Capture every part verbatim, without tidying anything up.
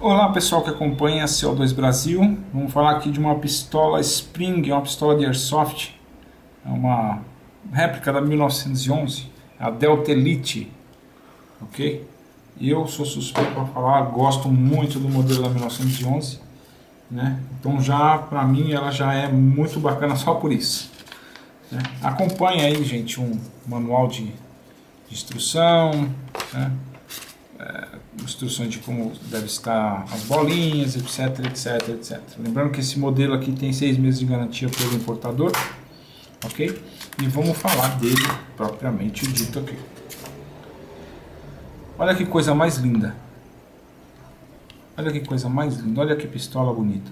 Olá pessoal que acompanha C O dois Brasil, vamos falar aqui de uma pistola Spring, uma pistola de Airsoft, é uma réplica da mil novecentos e onze, a Delta Elite, ok? E eu sou suspeito para falar, gosto muito do modelo da mil novecentos e onze, né? Então já para mim ela já é muito bacana só por isso, né? Acompanha aí, gente, um manual de, de instrução, né? É, instruções de como deve estar as bolinhas, etc, etc, etc. Lembrando que esse modelo aqui tem seis meses de garantia pelo importador, ok? E vamos falar dele propriamente dito aqui. Olha que coisa mais linda. Olha que coisa mais linda. Olha que pistola bonita.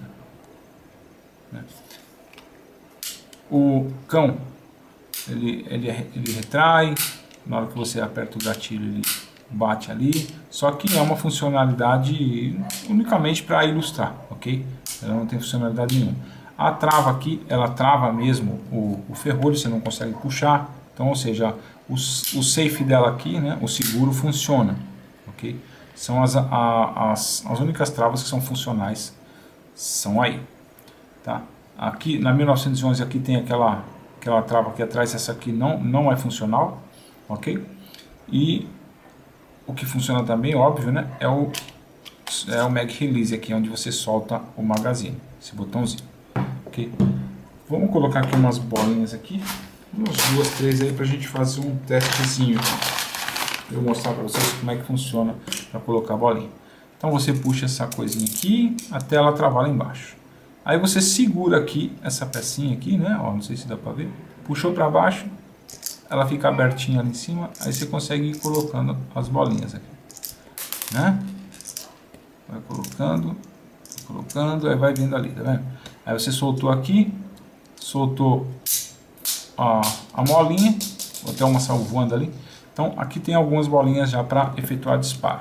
O cão, ele, ele, ele retrai. Na hora que você aperta o gatilho, ele bate ali, só que é uma funcionalidade unicamente para ilustrar, ok? Ela não tem funcionalidade nenhuma. A trava aqui, ela trava mesmo o, o ferrolho, você não consegue puxar, então, ou seja, o, o safe dela aqui, né, o seguro funciona, ok? São as, a, as, as únicas travas que são funcionais, são aí, tá? Aqui, na mil novecentos e onze, aqui tem aquela, aquela trava aqui atrás, essa aqui não, não é funcional, ok? E o que funciona também, óbvio, né, é o, é o Mag Release aqui, onde você solta o magazine, esse botãozinho, ok? Vamos colocar aqui umas bolinhas aqui, umas duas, três aí, pra gente fazer um testezinho. Eu vou mostrar pra vocês como é que funciona para colocar a bolinha. Então você puxa essa coisinha aqui, até ela travar lá embaixo. Aí você segura aqui, essa pecinha aqui, né, ó, não sei se dá pra ver, puxou pra baixo, ela fica abertinha ali em cima, aí você consegue ir colocando as bolinhas aqui, né? Vai colocando, colocando, aí vai vindo ali, tá vendo? Aí você soltou aqui, soltou a, a molinha, até uma saiu voando ali. Então aqui tem algumas bolinhas já para efetuar disparo.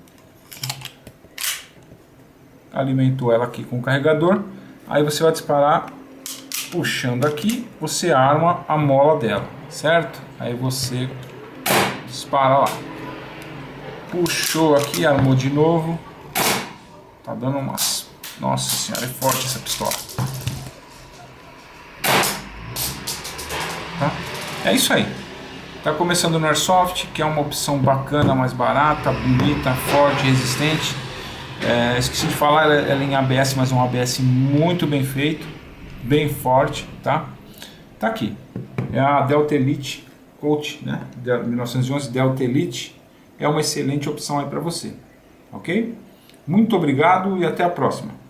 Alimentou ela aqui com o carregador, aí você vai disparar puxando aqui, você arma a mola dela, certo? Aí você dispara lá. Puxou aqui, armou de novo. Tá dando umas... Nossa senhora, é forte essa pistola. Tá? É isso aí. Tá começando no Airsoft, que é uma opção bacana, mais barata, bonita, forte, resistente. É, esqueci de falar, ela é em A B S, mas é um A B S muito bem feito, bem forte, tá? Tá aqui. É a Delta Elite Colt, né? mil novecentos e onze Delta Elite. É uma excelente opção aí para você, ok? Muito obrigado e até a próxima.